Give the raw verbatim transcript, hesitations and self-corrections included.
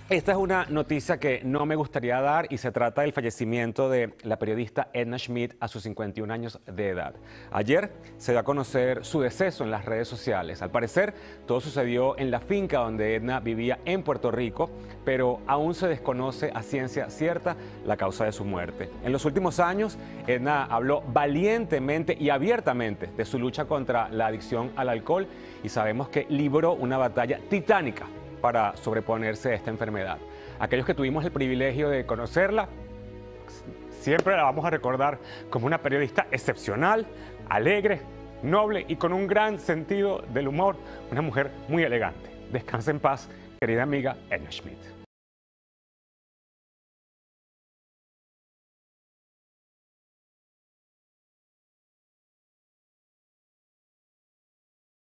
Esta es una noticia que no me gustaría dar y se trata del fallecimiento de la periodista Edna Schmidt a sus cincuenta y un años de edad. Ayer se dio a conocer su deceso en las redes sociales. Al parecer, todo sucedió en la finca donde Edna vivía en Puerto Rico, pero aún se desconoce a ciencia cierta la causa de su muerte. En los últimos años, Edna habló valientemente y abiertamente de su lucha contra la adicción al alcohol y sabemos que libró una batalla titánica para sobreponerse a esta enfermedad. Aquellos que tuvimos el privilegio de conocerla, siempre la vamos a recordar como una periodista excepcional, alegre, noble y con un gran sentido del humor, una mujer muy elegante. Descansa en paz, querida amiga Edna Schmidt.